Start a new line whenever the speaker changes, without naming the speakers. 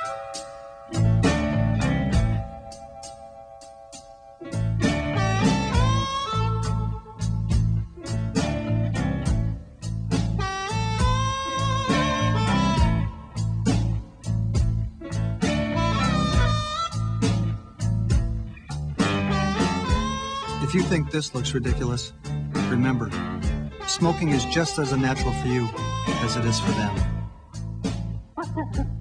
If you think this looks ridiculous, remember, smoking is just as unnatural for you as it is for them.